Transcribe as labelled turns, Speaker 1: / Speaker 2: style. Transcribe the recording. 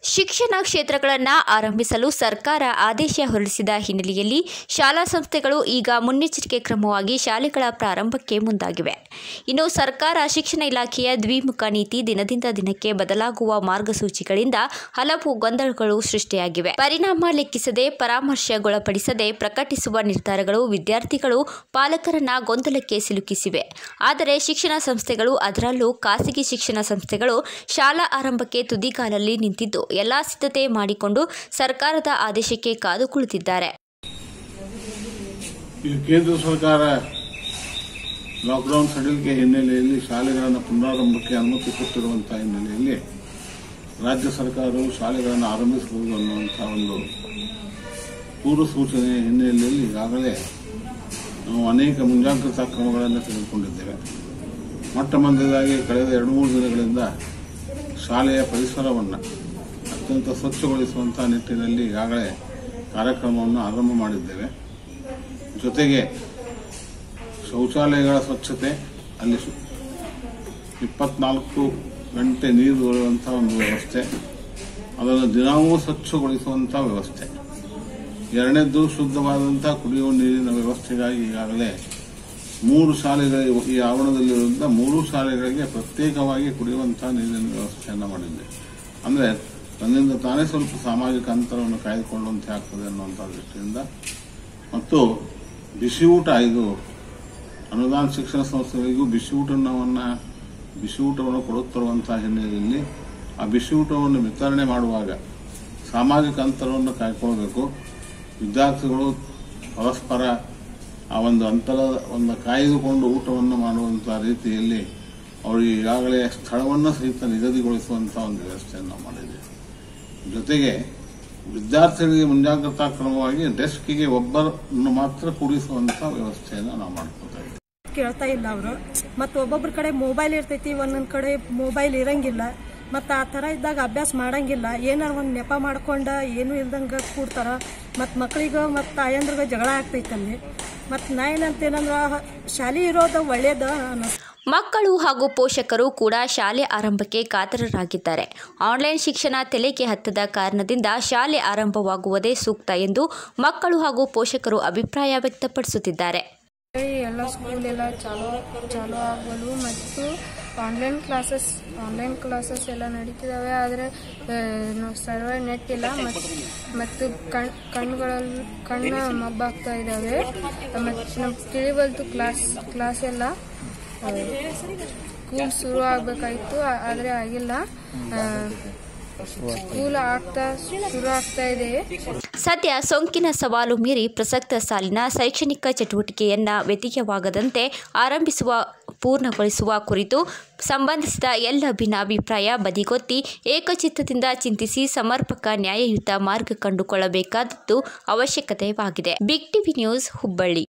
Speaker 1: ಶಿಕ್ಷಣ ಕ್ಷೇತ್ರಗಳನ್ನು ಆರಂಭಿಸಲು ಸರ್ಕಾರ ಆದೇಶ ಹೊರಡಿಸಿದ ಹಿನ್ನೆಲೆಯಲ್ಲಿ ಶಾಲಾ ಸಂಸ್ಥೆಗಳು ಈಗ ಮುನ್ನೆಚ್ಚರಿಕೆ ಕ್ರಮವಾಗಿ ಶಾಲೆಗಳ ಪ್ರಾರಂಭಕ್ಕೆ ಮುಂದಾಗಿವೆ. ಇನ್ನು ಸರ್ಕಾರ ಶಿಕ್ಷಣ ಇಲಾಖೆಯ ದ್ವಿಮುಖ ನೀತಿ ದಿನದಿಂದ ದಿನಕ್ಕೆ ಬದಲಾಗುವ ಮಾರ್ಗಸೂಚಿಗಳಿಂದ ಹಲವು ಗೊಂದಲಗಳು ಸೃಷ್ಟಿಯಾಗಿವೆ. ಪರಿಣಾಮ ಲೆಕ್ಕಿಸದೆ ಪರಾಮರ್ಶೆಗೊಳಪಡಿಸದೆ ಪ್ರಕಟಿಸುವ ನಿರ್ಧಾರಗಳು ವಿದ್ಯಾರ್ಥಿಗಳು ಪಾಲಕರನ್ನ ಗೊಂದಲಕ್ಕೆ ಸಿಲುಕಿಸಿವೆ. ಆದರೆ ಶಿಕ್ಷಣ ಸಂಸ್ಥೆಗಳು ಅದರಲ್ಲೂ ಖಾಸಗಿ ಶಿಕ್ಷಣ ಸಂಸ್ಥೆಗಳು ಶಾಲಾ ಆರಂಭಕ್ಕೆ ತುದಿಗಾಲಲ್ಲಿ ನಿಂತಿದ್ದು ಎಲ್ಲಾ ಸಿದ್ಧತೆ ಮಾಡಿಕೊಂಡು ಸರ್ಕಾರದ ಆದೇಶಕ್ಕೆ ಕಾದು ಕುಳಿತಿದ್ದಾರೆ.
Speaker 2: ಕೇಂದ್ರ ಸರ್ಕಾರ ಲಾಕ್ಡೌನ್ ಸಡಿಲಿಕೆ ಹಿನ್ನೆಲೆಯಲ್ಲಿ ಶಾಲೆಗಳನ್ನು ಪುನರಾರಂಭಕ್ಕೆ ಅನುಮತಿ ಕೊಟ್ಟಿರುವಂತಹ ಹಿನ್ನೆಲೆಯಲ್ಲಿ ರಾಜ್ಯ ಸರ್ಕಾರವು ಶಾಲೆಗಳನ್ನು ಆರಂಭಿಸಬಹುದು ಅನ್ನುವಂತಹ ಒಂದು ಪೂರ್ವ ಸೂಚನೆಯ ಹಿನ್ನೆಲೆಯಲ್ಲಿ ಈಗಾಗಲೇ ನಾವು ಅನೇಕ ಮುಂಜಾಗ್ರತಾ ಕ್ರಮಗಳನ್ನು ತೆಗೆದುಕೊಂಡಿದ್ದೇವೆ. ಮೊಟ್ಟಮೊದಲಾಗಿ ಕಳೆದ 2-3 ದಿನಗಳಿಂದ ಶಾಲೆಯ ಪರಿಸರವನ್ನು ಅತ್ಯಂತ ಸ್ವಚ್ಛಗೊಳಿಸುವಂತಹ ನಿಟ್ಟಿನಲ್ಲಿ ಈಗಾಗಲೇ ಕಾರ್ಯಕ್ರಮವನ್ನು ಆರಂಭ ಮಾಡಿದ್ದೇವೆ. ಜೊತೆಗೆ ಶೌಚಾಲಯಗಳ ಸ್ವಚ್ಛತೆ, ಅಲ್ಲಿ 24 ಗಂಟೆ ನೀರು ಬರುವಂತಹ ಒಂದು ವ್ಯವಸ್ಥೆ, ಅದನ್ನು ದಿನವೂ ಸ್ವಚ್ಛಗೊಳಿಸುವಂತಹ ವ್ಯವಸ್ಥೆ. ಎರಡನೇದ್ದು ಶುದ್ಧವಾದಂತಹ ಕುಡಿಯುವ ನೀರಿನ ವ್ಯವಸ್ಥೆಗಾಗಿ ಈಗಾಗಲೇ 3 ಶಾಲೆಗಳಿಗೆ, ಈ ಆವರಣದಲ್ಲಿರುವಂತಹ 3 ಶಾಲೆಗಳಿಗೆ ಪ್ರತ್ಯೇಕವಾಗಿ ಕುಡಿಯುವಂತಹ ನೀರಿನ ವ್ಯವಸ್ಥೆಯನ್ನು ಮಾಡಿದ್ದೇವೆ. ಅಂದರೆ ತನ್ನಿಂದ ತಾನೇ ಸ್ವಲ್ಪ ಸಾಮಾಜಿಕ ಅಂತರವನ್ನು ಕಾಯ್ದುಕೊಳ್ಳುವಂತೆ ಆಗ್ತದೆ ಅನ್ನುವಂಥ ದೃಷ್ಟಿಯಿಂದ. ಮತ್ತು ಬಿಸಿ ಊಟ, ಇದು ಅನುದಾನ ಶಿಕ್ಷಣ ಸಂಸ್ಥೆಗಳಿಗೂ ಬಿಸಿ ಊಟವನ್ನು ಕೊಡುತ್ತಿರುವಂತಹ ಹಿನ್ನೆಲೆಯಲ್ಲಿ ಆ ಬಿಸಿ ಊಟವನ್ನು ವಿತರಣೆ ಮಾಡುವಾಗ ಸಾಮಾಜಿಕ ಅಂತರವನ್ನು ಕಾಯ್ಕೊಳ್ಬೇಕು. ವಿದ್ಯಾರ್ಥಿಗಳು ಪರಸ್ಪರ ಆ ಒಂದು ಅಂತರವನ್ನು ಕಾಯ್ದುಕೊಂಡು ಊಟವನ್ನು ಮಾಡುವಂತಹ ರೀತಿಯಲ್ಲಿ ಅವರು ಈಗಾಗಲೇ ಸ್ಥಳವನ್ನು ಸಹಿತ ನಿಗದಿಗೊಳಿಸುವಂತಹ ಒಂದು ವ್ಯವಸ್ಥೆಯನ್ನು ಮಾಡಿದ್ದೇವೆ. ಜೊತೆಗೆ ವಿದ್ಯಾರ್ಥಿಗಳಿಗೆ ಮುಂಜಾಗ್ರತಾ ಕ್ರಮವಾಗಿ ಡೆಸ್ಕ್ಗೆ ಒಬ್ಬರನ್ನು ಮಾತ್ರ ಕೂಡಿಸುವಂತಹ ವ್ಯವಸ್ಥೆಯನ್ನು ನಾವು ಮಾಡ್ಕೊತಾ ಇದ್ದೀವಿ.
Speaker 3: ಕೇಳ್ತಾ ಇಲ್ಲ ಅವರು. ಮತ್ತು ಒಬ್ಬೊಬ್ಬರ ಕಡೆ ಮೊಬೈಲ್ ಇರ್ತೈತಿ, ಒಂದೊಂದು ಕಡೆ ಮೊಬೈಲ್ ಇರಂಗಿಲ್ಲ. ಮತ್ತು ಆ ಥರ ಇದ್ದಾಗ ಅಭ್ಯಾಸ ಮಾಡಂಗಿಲ್ಲ. ಏನಾರ ಒಂದು ನೆಪ ಮಾಡ್ಕೊಂಡ ಏನೂ ಇಲ್ದಂಗೆ ಕೂಡ್ತಾರ. ಮತ್ತು ಮಕ್ಕಳಿಗೆ ಮತ್ತು ತಾಯಂದ್ರಿಗೆ ಜಗಳ ಆಗ್ತೈತಲ್ಲಿ. ಮತ್ತು ನಾ ಏನಂತೇನಂದ್ರೆ ಶಾಲೆ ಇರೋದು ಒಳ್ಳೇದು ಅನ್ನಿಸ್ತು.
Speaker 1: ಮಕ್ಕಳು ಹಾಗೂ ಪೋಷಕರು ಕೂಡ ಶಾಲೆ ಆರಂಭಕ್ಕೆ ಕಾತರರಾಗಿದ್ದಾರೆ. ಆನ್ಲೈನ್ ಶಿಕ್ಷಣ ತಲೆಗೆ ಹತ್ತದ ಕಾರಣದಿಂದ ಶಾಲೆ ಆರಂಭವಾಗುವುದೇ ಸೂಕ್ತ ಎಂದು ಮಕ್ಕಳು ಹಾಗೂ ಪೋಷಕರು ಅಭಿಪ್ರಾಯ ವ್ಯಕ್ತಪಡಿಸುತ್ತಿದ್ದಾರೆ.
Speaker 4: ಎಲ್ಲ ಸ್ಕೂಲ್ ಎಲ್ಲ ಚಾಲೂ ಆಗಲು ಮತ್ತು ಆನ್ಲೈನ್ ಕ್ಲಾಸಸ್ ಎಲ್ಲ ನಡೀತಿದ್ದಾವೆ. ಆದರೆ ಸರ್ವರ್ ನೆಟ್ ಇಲ್ಲ ಮತ್ತು ಕಣ್ಣು ಮಬ್ಬಾಗ್ತಾ ಇದ್ದಾವೆ. ಮತ್ತು ನಮ್ಗೆ ತಿಳಿಬಲ್ತು ಕ್ಲಾಸ್ ಎಲ್ಲ ಸ್ಕೂಲ್ ಶುರು ಆಗಬೇಕಾಯಿತು, ಆದರೆ ಆಗಿಲ್ಲ. ಸ್ಕೂಲ್ ಶುರು ಆಗ್ತಾ ಇದೆ.
Speaker 1: ಸದ್ಯ ಸೋಂಕಿನ ಸವಾಲು ಮೀರಿ ಪ್ರಸಕ್ತ ಸಾಲಿನ ಶೈಕ್ಷಣಿಕ ಚಟುವಟಿಕೆಯನ್ನ ವ್ಯತ್ಯಯವಾಗದಂತೆ ಪೂರ್ಣಗೊಳಿಸುವ ಕುರಿತು ಸಂಬಂಧಿಸಿದ ಎಲ್ಲ ಭಿನ್ನಾಭಿಪ್ರಾಯ ಬದಿಗೊತ್ತಿ ಏಕಚಿತ್ತದಿಂದ ಚಿಂತಿಸಿ ಸಮರ್ಪಕ ನ್ಯಾಯಯುತ ಮಾರ್ಗ ಕಂಡುಕೊಳ್ಳಬೇಕಾದದ್ದು ಅವಶ್ಯಕತೆಯಾಗಿದೆ. Big TV news, Hubballi.